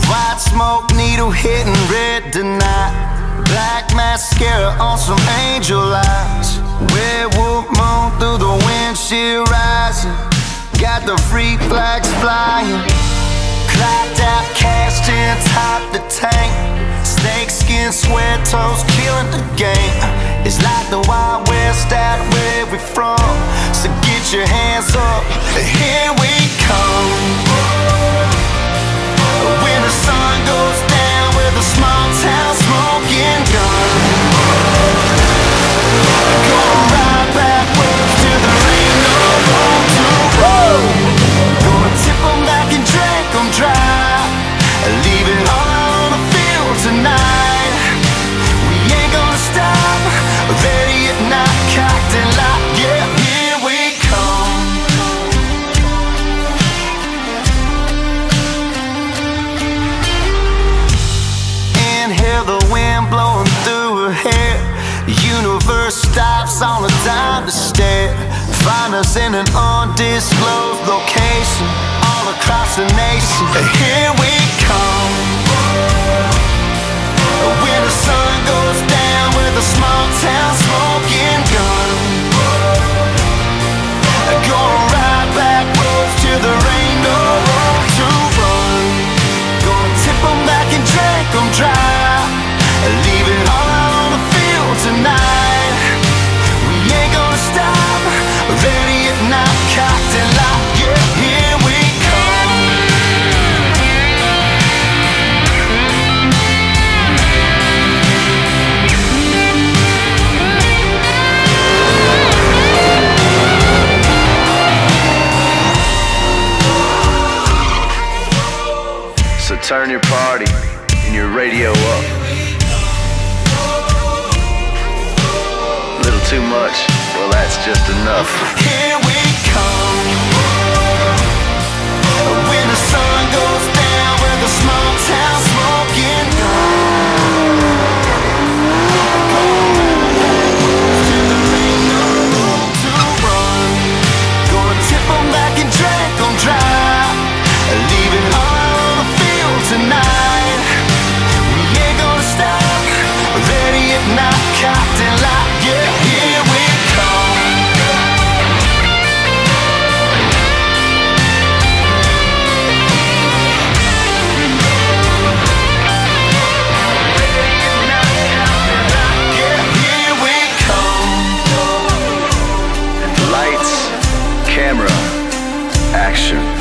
White smoke, needle hitting red tonight. Black mascara on some angel eyes. Werewolf moon through the windshield rising. Got the freak flags flying. Clocked out, cashed in, top the tank. Snakeskin, square toes, killing the game. It's like the Wild West out where we from. So get your hands up, here we come. When the sun goes down with a small town smoking gun. Gonna ride backwards till there ain't no room to run. Gonna tip 'em back and drink 'em dry. Leave it all on the field tonight. We ain't gonna stop, ready at night, cocked and locked, yeah, here we come. Inhale the wind blowing through her hair. Universe stops on a dime to stare. Find us in an undisclosed location all across the nation. Here we come. When the sun goes down with a small town smoking gun. Gonna ride back roads till there ain't no road to run. Gonna tip 'em back and drink 'em dry. Leave it all on the field tonight. We ain't gonna stop, ready at night, cocked and locked, yeah, here we come. So turn your party and your radio up. Little too much, well that's just enough. Here we come. When the sun goes down with a small town smoking gun. Till there ain't no room to run. Gonna tip 'em back and drink 'em dry. Leave it all on the field tonight. We ain't gonna stop, ready at night, cocked and locked, yeah, here we come. Lights, camera, action.